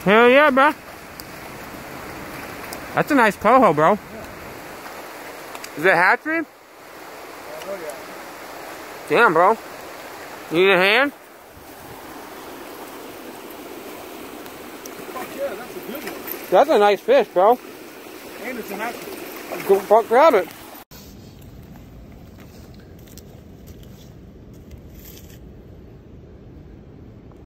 Hell yeah, bro. That's a nice coho, bro. Yeah. Is it a hatchery? Oh, yeah. Damn, bro. Need a hand? Fuck yeah, that's a good one. That's a nice fish, bro. And it's an hatchery. Go fuck grab it.